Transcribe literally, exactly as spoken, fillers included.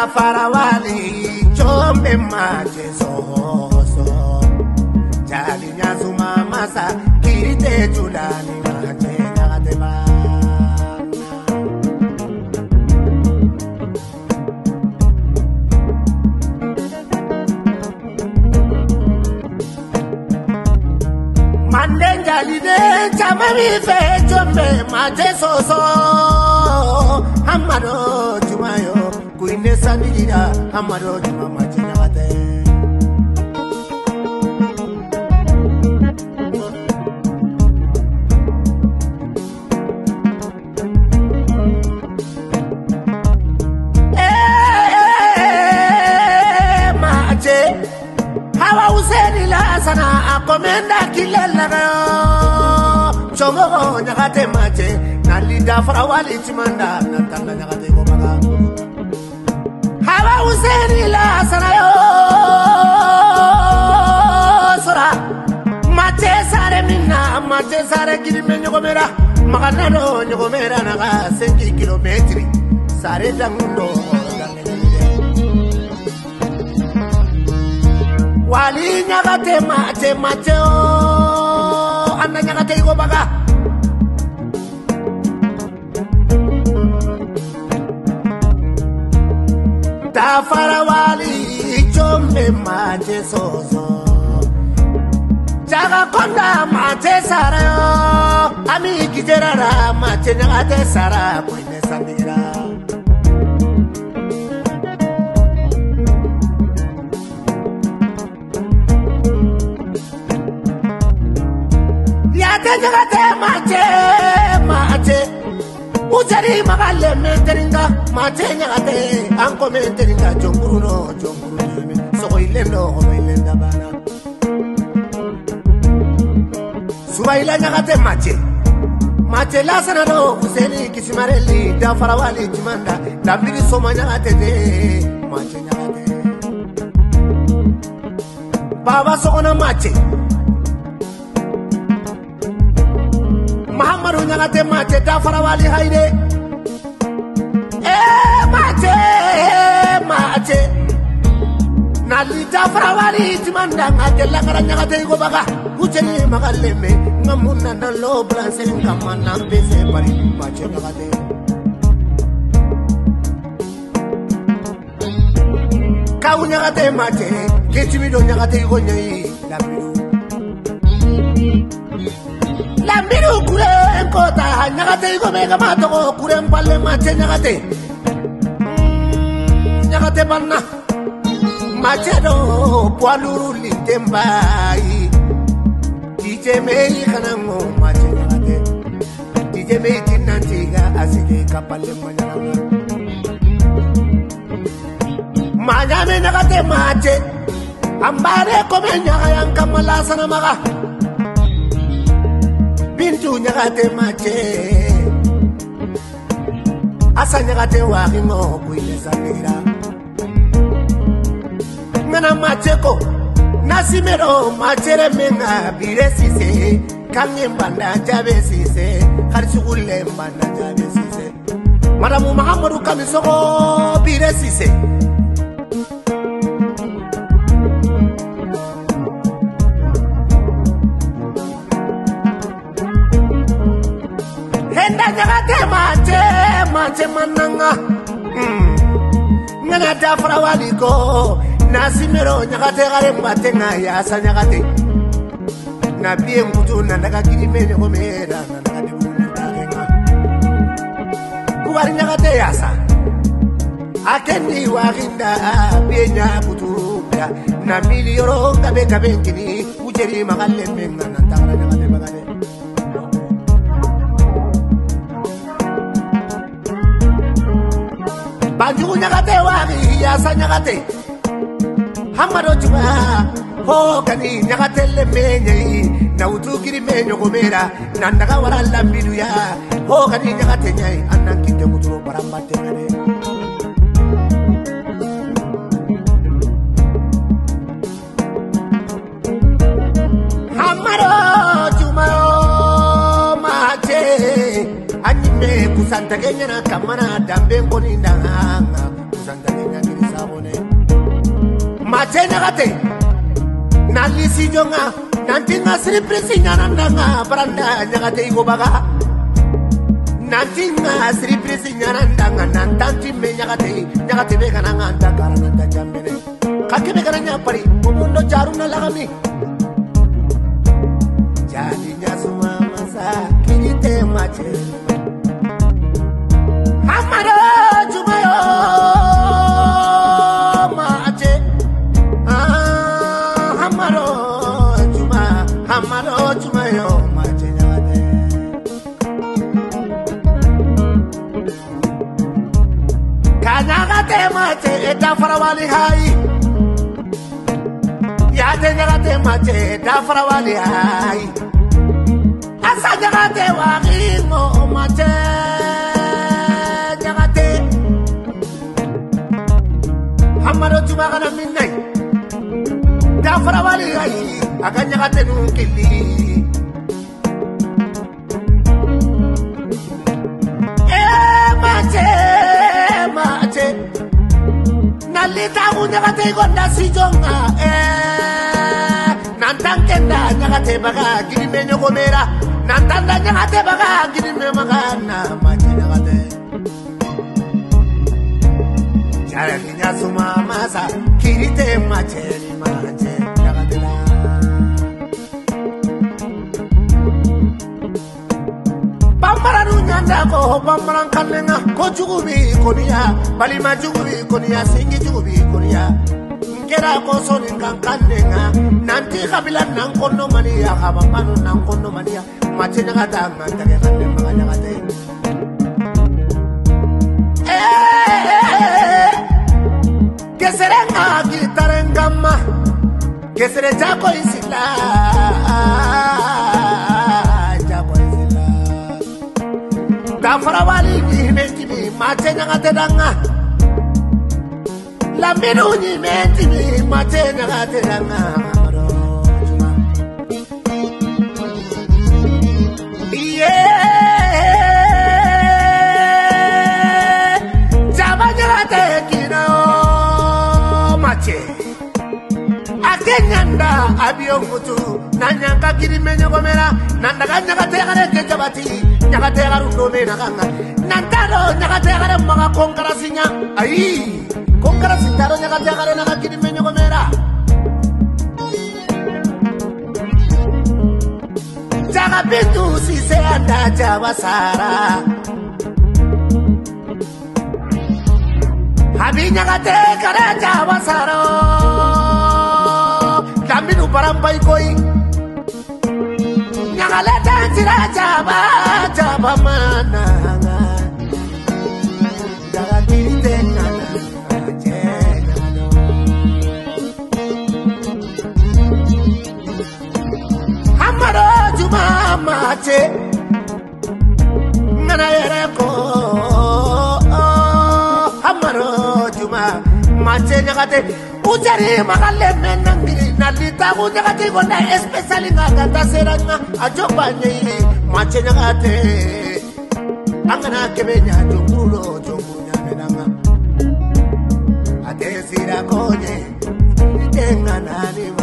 farawali chombe mache soso jali nyazuma masa kirite julani mache nyateba mande jali de chamami fe chombe mache soso amado jumayo kuine sanira amado juma mache nyate eh mache hawa useni la sana akomenda kilela chomo nyakate mache nalida farawali chimanda natanda nyakate ko baga hawa useni la sana yo sora mache sare minna mache sare kirime nyogomera magana no nyogomera naga cinq kilomètres sare dangundo wali nyakate mache mache o anda nyakate ko baga da farawali chombe mache soso jaga konda mache sara ami kijerara mache nyakate sara kuine sandira nyakate mache mache ujari magale menteringa mache nyakate anko menteringa jonguru no jonguru ne so ilendo o ilenda bana subaila nyakate mache mache la sana no useni kisimareli da farawali jimanda dambiri soma nyakate de mache nyakate baba sokona mache Mahamadu nyakate mache da farawali haide eh mache mache nali da farawali timanda ngakela kara nyakate ko baga ucheni magaleme ngamuna na lo blanse ngamana pese pari mache nyakate kau nyakate mache ketimido nyakate ko nyai labiru Lambiru kure kota nyakate ko mega mato ko kure mpalle mache nyakate nyakate banna mache do poaluru litembai dije mei kana mo mache nyakate dije mei tinantiga asige kapalle manyanga manyame nyakate mache ambare ko menyanga yang kamala sana maga Bintu nyakate mache asa nyakate waki ngo kuile sanira ngana mache ko nasimero machere menga bire sise kange mbanda jabe sise kharishugule mbanda jabe sise madamu Mahamadu kamisoko bire sise nyakate mache mache mananga ngana da farawali ko nasimero nyakate gare mbate nga ya sa nyakate na bien kutu na daga kirimene ko mera na daga de bunga kuwari nyakate ya sa akendi waginda bienya kutu na miliyoro kabe kabe kini ujeri magalle menga na tagara nyakate bagade Banjugu nyakate wari yasa nyakate Hamado juma ho kani nyakate lemenye na utukiri menyo komera nandaga wala lambidu ya ho kani nyakate nyai anan kite kuturo barambate ngane Hamado juma mache Anime kusanta kenya na kamana dambe koni ndanga kusanta kenya labone mache nyagate nalisi jonga nanti ngasri presinya nandanga baranda nyagate igobaga nanti ngasri presinya nandanga nantanti me nyagate nyagate be kana nganta karana tajambene kakebe kana nyapari mundo jaruna lagami jadi nyasuma masa kirite mache Hamaro Jumayo Mache Ah Hamaro Juma Hamaro Jumayo Mache Nyagate Kanyagate Mache Eta Farawali Hai Yate Nyagate Mache Eta Farawali Hai Asa Nyagate Wagimo Mache Hamaro Juma kana minnai da farawali ai akanya katenu kili eh mache mache nalita unya kate gonda sijonga eh nantangenda nyakate baga gini menyo komera nantanda nyakate baga gini memagana mache nyakate Aranya suma masa kirite mache ni mache jagatela Bambara nunyanda ko bambaran kanenga ko jugubi konia bali majugubi konia singi jugubi konia ngera ko soni kankanenga nanti kabila nan kono mania kabambano nan kono mania mache jagata ngata kanne maganya gate Keserenga gitarengama Kesere jako isila Jako isila Tafarawali nimetimi Mache nyangate danga Lambiru nimetimi Mache nyangate danga Yeah Jaba nyangate kinao Akenyanda abiyo mutu Nanyanga kiri menyo gomera Nandaga nyagate gare kejabati Nyagate garu nome naganga Nantaro nyagate gare mga kongkarasinya Ayi Kongkarasintaro nyagate gare naga kiri menyo gomera Jaga pintu si se anda jawasara Habi nyagate gare jawasara Kambinu parampai koi Nyagaleta tira jaba jaba mana Jaga kirite nana Mache nano Hamaro Juma mache Nana yereko Hamaro Juma mache nyagate Ujari magale menangiri Nalita unyagate gonda especially ngagata seranga Ajoba nyiri mache nyagate Angana kebenya junguro jungunya menanga Ate sira konye Nitenga nani